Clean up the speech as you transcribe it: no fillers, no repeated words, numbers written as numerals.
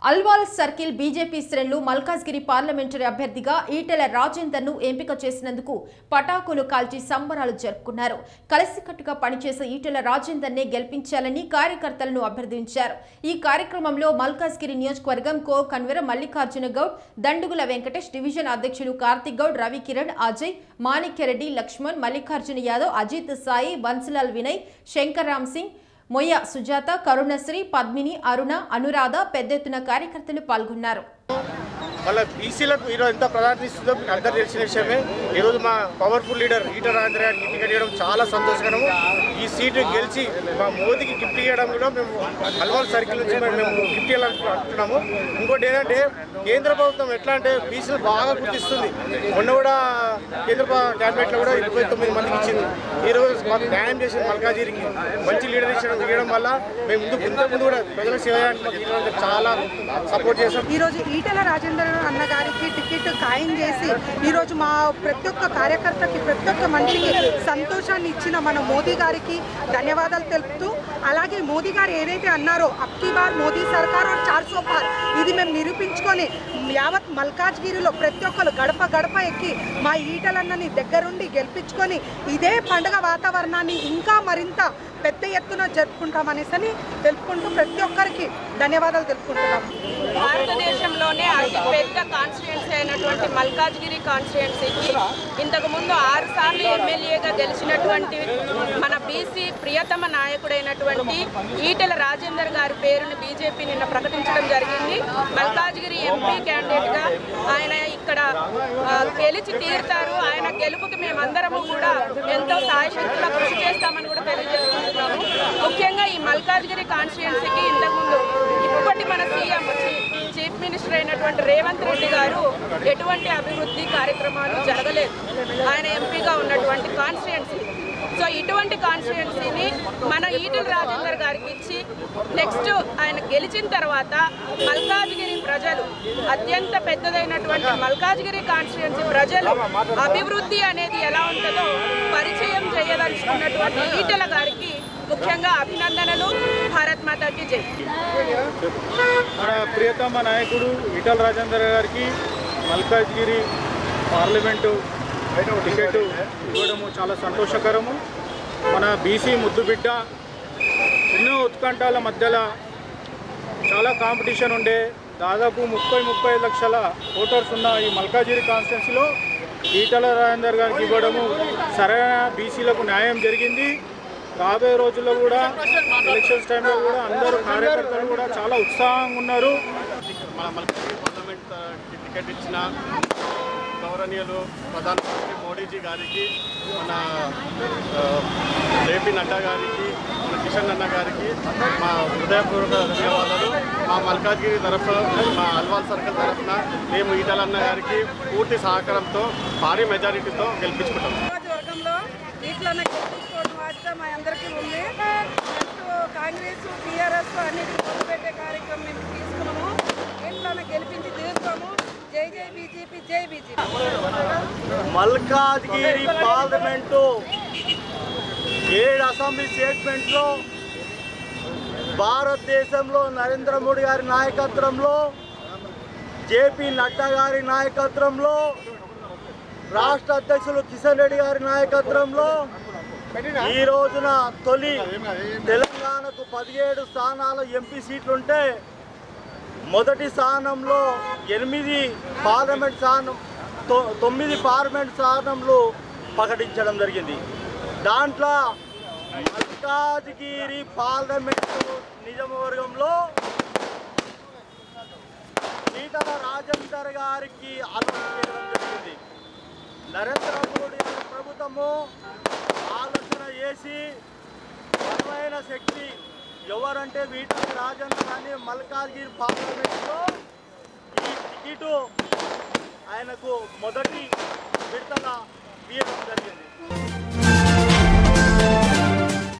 Alwal circle BJP శ్రేణులు Malkajgiri parliamentary అభ్యర్థిగా ఈటెల రాజేందర్ను ఎంపిక చేసినందుకు పటాకులు కాల్చి సంబరాలు జరుపుకున్నారు. కలిసికట్టుగా పనిచేసే ఈటెల రాజేందర్నే గెలిపించాలని కార్యకర్తలను అభ్యర్థించారు. ఈ కార్యక్రమంలో మల్కాజ్గిరి నియోజకవర్గం co convener Mallikarjuna Goud, Dandugula Venkatesh, division అధ్యక్షులు కార్తిక్ గౌడ్, రవికిరణ్, అజయ్, మాణిక్యరెడ్డి, లక్ష్మణ్, మల్లికార్జున యాదవ్, అజిత్ సాయి, బన్సులాల్ వినయ్, శంకర్ రామ్ సింగ్, మొయ్య సుజాత, కరుణశ్రీ, పద్మిని, అరుణ, అనురాధ పెద్ద ఎత్తున కార్యకర్తలు పాల్గొన్నారు. వాళ్ళ బీసీలకు ఈరోజు ఎంత ప్రాధాన్యత ఇస్తుందో మీకు అందరూ తెలిసిన విషయమే. ఈరోజు మా పవర్ఫుల్ లీడర్ ఈటెల రాజేందర్ గారికి టికెట్ ఇవ్వడం చాలా సంతోషకరము. ఈ సీటు గెలిచి మా మోదీకి గిఫ్ట్ ఇవ్వడం కూడా మేము అల్వాల్ సర్కిల్ నుంచి మేము గిఫ్ట్ ఇవ్వాలనుకుంటున్నాము. ఇంకోటి ఏంటంటే కేంద్ర ప్రభుత్వం ఎట్లా అంటే బీసీలు బాగా గుర్తిస్తుంది. మొన్న కూడా కేంద్ర క్యాబినెట్లో కూడా 29 మందికి ఇచ్చింది. ఈరోజు మాకు న్యాయం చేసిన మల్కాజ్గిరికి మంచి లీడర్ ఇవ్వడం వల్ల మేము ముందు కూడా ప్రజలకు సేవ చేయడానికి చాలా సపోర్ట్ చేస్తాం. ఈరోజు ఈటెల రాజేందర్ అన్న గారికి టికెట్ ఖాయం చేసి ఈరోజు మా ప్రతి ఒక్క కార్యకర్తకి ప్రతి ఒక్క మనిషికి సంతోషాన్ని ఇచ్చిన మన మోదీ గారికి ధన్యవాదాలు తెలుపుతూ, అలాగే మోదీ గారు ఏదైతే అన్నారో అబ్కీ బార్ మోదీ సర్కార్ 400 పార్ ఇది మేము నిరూపించుకొని యావత్ మల్కాజ్గిరిలో ప్రతి ఒక్కరు గడప గడప ఎక్కి మా ఈటెలన్నని దగ్గరుండి గెలిపించుకొని ఇదే పండుగ వాతావరణాన్ని ఇంకా మరింత పెద్ద ఎత్తున జరుపుకుంటామనేసి తెలుపుకుంటూ ప్రతి ఒక్కరికి ధన్యవాదాలు తెలుపుకుంటున్నాము. భారతదేశంలోనే అతి పెద్ద కాన్స్టిట్యుయెన్సీ అయినటువంటి మల్కాజ్గిరి కాన్స్టిట్యుయెన్సీకి ఇంతకుముందు 6 సార్లు ఎమ్మెల్యేగా గెలిచినటువంటి మన బీసీ ప్రియతమ నాయకుడైనటువంటి ఈటెల రాజేందర్ గారి పేరును బీజేపీ నిన్న ప్రకటించడం జరిగింది. మల్కాజ్గిరి ఎంపీ క్యాండిడేట్గా ఆయన ఇక్కడ గెలిచి తీరుతారు. ఆయన గెలుపుకి మేమందరము కూడా ఎంతో సాయశక్తులా కృషి చేస్తామని కూడా తెలియజేస్తున్నాము. ముఖ్యంగా ఈ మల్కాజ్గిరి కాన్స్టిట్యుయెన్సీకి ఇంతకుముందు ఇప్పటి మన సీఎం చీఫ్ మినిస్టర్ అయినటువంటి రేవంత్ రెడ్డి గారు ఎటువంటి అభివృద్ధి కార్యక్రమాలు జరగలేదు ఆయన ఎంపీగా ఉన్నటువంటి కాన్స్టిట్యుయెన్సీ. సో ఇటువంటి కాన్స్టిట్యుయెన్సీని మన ఈటెల రాజేందర్ గారికి ఇచ్చి నెక్స్ట్ ఆయన గెలిచిన తర్వాత మల్కాజ్గిరి ప్రజలు అత్యంత పెద్దదైనటువంటి మల్కాజ్గిరి కాన్స్టిట్యుయెన్సీ ప్రజలు అభివృద్ధి అనేది ఎలా ఉంటుందో పరిచయం చేయదలుచుకున్నటువంటి ఈటెల గారికి ముఖ్యంగా అభినందనలు. భారత్ మాతాకి జై. మన ప్రియతమ నాయకుడు ఈటెల రాజేందర్ గారికి మల్కాజ్గిరి పార్లమెంటు టికెట్ ఇవ్వడము చాలా సంతోషకరము. మన బీసీ ముద్దుబిడ్డ ఎన్నో ఉత్కంఠాల మధ్యలో చాలా కాంపిటీషన్ ఉండే దాదాపు 30-35 లక్షల ఓటర్స్ ఉన్న ఈ మల్కాజ్గిరి కాన్స్టిట్యున్సీలో ఈటెల రాజేందర్ గారికి ఇవ్వడము సరైన బీసీలకు న్యాయం జరిగింది. రాబోయే రోజుల్లో కూడా ఎలక్షన్స్ టైంలో కూడా అందరూ కార్యకర్తలు కూడా చాలా ఉత్సాహంగా ఉన్నారు. మన మల్కాజ్గిరి పార్లమెంట్ టికెట్ ఇచ్చిన గౌరవనీయులు ప్రధానమంత్రి మోడీజీ గారికి, మన జేపీ నడ్డా గారికి, మన కిషన్ అన్న గారికి మా హృదయపూర్వక ధన్యవాదాలు. మా మల్కాజ్గిరి తరఫున, మా అల్వాల్ సర్కిల్ తరఫున మేము ఈటెల అన్న గారికి పూర్తి సహకారంతో భారీ మెజారిటీతో గెలిపించుకుంటాం. ఈటెలన్న గెలిపించుకోవడం బాధ్యత మా అందరికీ ఉంది. కాంగ్రెస్ టీఆర్ఎస్ అన్నింటినీ మొదలుపెట్టే కార్యక్రమం మేము తీసుకున్నాము. ఈటెలన్న గెలిపించి తీరుతాము. జై జై బీజేపీ, జై బీజేపీ. మల్కాజ్గిరి పార్లమెంటు 7 అసెంబ్లీ స్టేట్మెంట్లో భారతదేశంలో నరేంద్ర మోడీ గారి నాయకత్వంలో, జేపీ నడ్డా గారి నాయకత్వంలో, రాష్ట్ర అధ్యక్షులు కిషన్ రెడ్డి గారి నాయకత్వంలో ఈ రోజున తొలి తెలంగాణకు 17 స్థానాల ఎంపీ సీట్లుంటే మొదటి స్థానంలో 8 పార్లమెంట్ స్థానం 9 పార్లమెంట్ స్థానంలో ప్రకటించడం జరిగింది. దాంట్లో మల్కాజ్గిరి పార్లమెంటు నియోజకవర్గంలో ఈటెల రాజేందర్ గారికి అలవాటు చేయడం జరిగింది. నరేంద్ర మోడీ గారి ప్రభుత్వము ఆలోచన చేసి బలమైన శక్తి ఎవరంటే ఈటెల రాజేందర్ అని మల్కాజ్గిరి పార్లమెంట్లో ఈ టికెట్ ఆయనకు మొదటి విడతగా ఇవ్వడం జరిగింది.